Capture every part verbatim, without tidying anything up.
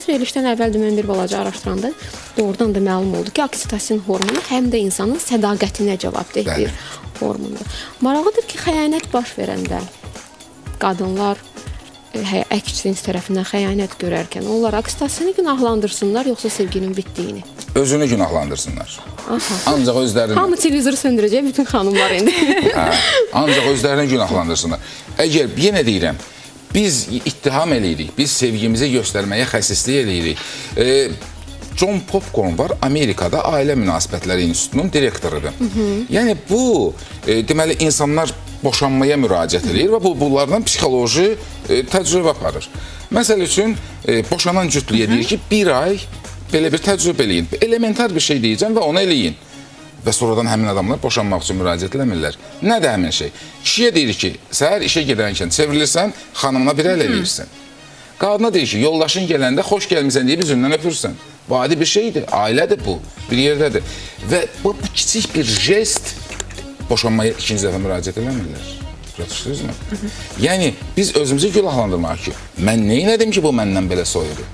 Verilişdən əvvəl də mən bir balaca araşdıranda doğrudan da məlum oldu ki, oksitosin hormonu həm də insanın sədaqətinə cavabdeh bir hormondur. Maraqlıdır ki, xəyanət baş verəndə qadınlar əks cins tərəfindən xəyanət görərkən onlar oksitosini günahlandırsınlar, yoxsa sevginin bitdiyini? Özünü günahlandırsınlar. Aha. Ancaq özlərini... Hamı televizoru söndürəcək, bütün xanımlar indi. Hə, ancaq özlərini günahlandırsınlar. Əgər, yenə deyirəm, biz ittiham eləyirik, biz sevgimizi göstərməyə xəsislik eləyirik. E, John Popcorn var, Amerikada Ailə Münasibətləri İnstitutunun direktorudur. Hı -hı. Yəni bu, e, deməli, insanlar boşanmaya müraciət edir və bu, bunlardan psixoloji e, təcrübə aparır. Məsəl üçün, e, boşanan cütlüyə deyir ki, bir ay belə bir təcrübə eləyin. Elementar bir şey deyəcəm və onu eləyin. Və sonradan həmin adamlar boşanmaq üçün müraciət eləmirlər. Nədir həmin şey? Kişiyə deyir ki, səhər işə gedərkən çevrilirsən, xanımına bir əl eləyirsən. Qadına deyir ki, yoldaşın gələndə xoş gəlmirsən deyib üzündən öpürsən. Bu adi bir şeydir, ailədir bu, bir yerdədir. Və bu, bu kiçik bir jest boşanmaya ikinci dəfə müraciət eləmirlər. Başa mı? Yəni, biz özümüzü günahlandırmaq ki, mən neynədim ki, bu məndən belə soyudu?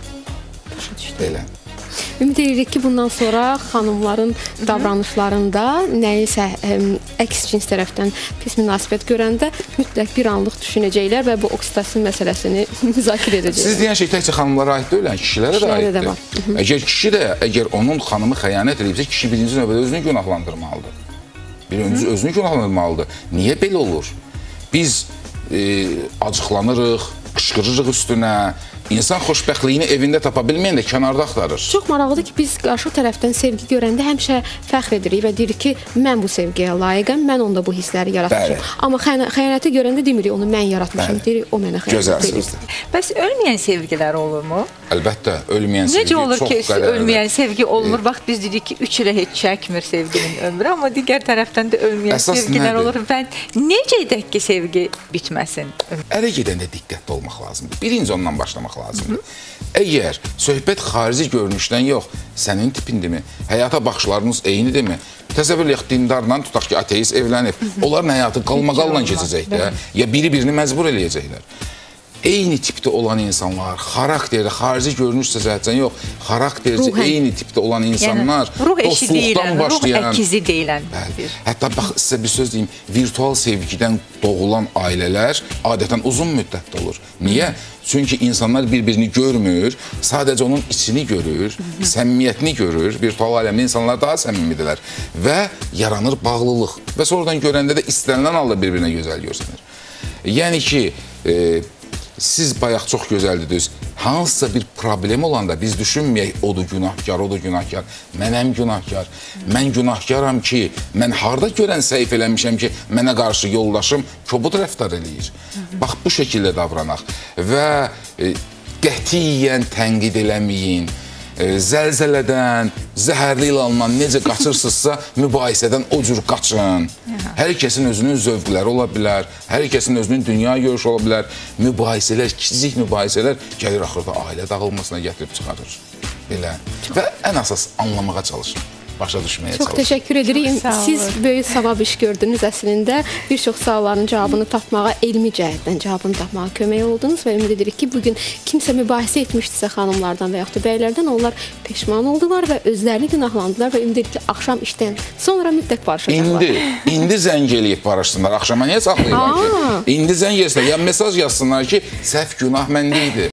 Belə. Ümid edirik ki, bundan sonra xanımların davranışlarında nəyisə əks cins tərəfdən pis münasibət görəndə mütləq bir anlıq düşünəcəklər və bu oksitosin məsələsini müzakirə edəcəklər. Siz deyən şey təkcə xanımlara aid deyil, kişilərə də aiddir. Əgər kişi də, əgər onun xanımı xəyanət edibsə, kişi birinci növbədə özünü günahlandırmalıdır. Birinci özünü günahlandırmalıdır. Niyə belə olur? Biz e, acıqlanırıq, qışqırırıq üstünə, İnsan xoşbəxtliyini evində tapa bilməyən də kənarda axtarır. Çox maraqlıdır ki, biz qarşı tərəfdən sevgi görəndə həmişə fəxr edirik və deyirik ki, mən bu sevgiyə layiqəm, mən onda bu hissləri yaratmışım. Bəli. Amma xəyanəti görəndə demirik, onu mən yaratmışım, deyirik, o mənə xəyanət edir. Bəs ölməyən sevgilər olurmu? Əlbəttə, ölməyən sevgi Necə olur çox ki, qədərlidir. ölməyən sevgi olmur? Bax, biz dedik ki, üç ilə heç çəkmir sevginin ömrü, amma digər tərəfdən də ölməyən Əsas sevgilər nədir? olur. Və necə edək ki, sevgi bitməsin? Ərə gedəndə diqqətli olmaq lazımdır. Birinci ondan başlamaq lazımdır. Əgər söhbət xarici görünüşdən yox, sənin tipindirmi, həyata baxışlarınız eynidirmi? Təsəvvür eləyək, dindarla tutaq ki, ateist evlənib. Onların həyatı qalmaqalla keçəcəkdir. Ya biri birini məcbur eləyəcəklər. Eyni tipdə olan insanlar, xarakteri, xarici görünüş cəhətdən yox, xarakterici eyni tipdə olan insanlar, dostluqdan başlayan... Ruh əkizi deyilən. Hətta bax, sizə bir söz deyim, virtual sevgidən doğulan ailələr adətən uzun müddətdə olur. Niyə? Çünki insanlar bir-birini görmür, sadəcə onun içini görür, səmimiyyətini görür. Virtual aləmdə insanlar daha səmimidirlər və yaranır bağlılıq. Və sonradan görəndə də istənilən halda bir-birinə gözəl görsənir. Yəni ki, e, siz bayaq çox gözəldiniz. Hansısa bir problem olanda biz düşünməyək, odur günahkar, odur günahkar, mənəm günahkar. Mən günahkaram ki, mən harada görən səhv eləmişəm ki, mənə qarşı yoldaşım kobud rəftar eləyir. Bax, bu şəkildə davranaq və e, qətiyyən tənqid eləməyin. E, zəlzələdən, zəhərli ilandan necə qaçırsınızsa, mübahisədən o cür qaçın. Hər kəsin özünün zövqləri ola bilər, hər kəsin özünün dünya görüşü ola bilər. Mübahisələr, kiçicik mübahisələr gəlir axırda ailə dağılmasına gətirib çıxarır. Belə. Və ən əsas anlamağa çalışın. Başa düşməyə çalışın. Çox təşəkkür edirik. Siz böyük savab iş gördünüz əslində. Bir çox sualların cavabını tapmağa, elmi cəhətdən cavabını tapmağa kömək oldunuz və ümid edirik ki, bugün kimsə mübahisə etmişdirsə xanımlardan və yaxud da bəylərdən, onlar peşman oldular və özlərini günahlandılar və ümid edirik ki, axşam işdən sonra mütləq barışacaqlar. İndi, indi zəng eləyib barışsınlar. Axşama niyə saxlayırlar ki? İndi zəng etsinlər, ya mesaj yazsınlar ki, səhv günah məndə idi.